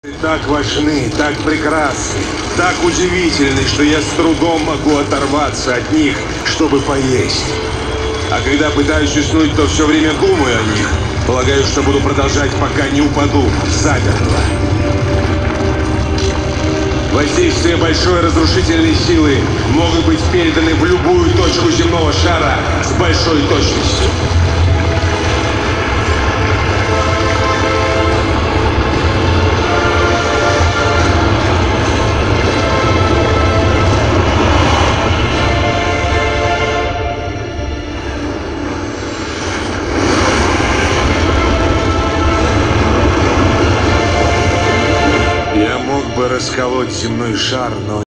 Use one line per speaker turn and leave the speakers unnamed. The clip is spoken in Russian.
Так важны, так прекрасны, так удивительны, что я с трудом могу оторваться от них, чтобы поесть. А когда пытаюсь уснуть, то все время думаю о них. Полагаю, что буду продолжать, пока не упаду замертво. Воздействие большой разрушительной силы могут быть переданы в любую точку земного шара с большой точностью. Я мог бы расколоть земной шар, но